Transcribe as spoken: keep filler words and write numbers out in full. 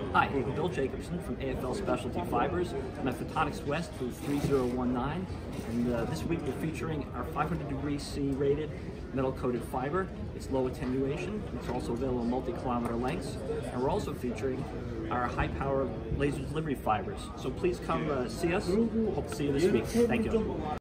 Hi, I'm Bill Jacobson from A F L Specialty Fibers. I'm at Photonics West booth three zero one nine, and uh, this week we're featuring our five hundred degree C rated metal coated fiber. It's low attenuation. It's also available in multi-kilometer lengths, and we're also featuring our high power laser delivery fibers. So please come uh, see us. Hope to see you this week. Thank you.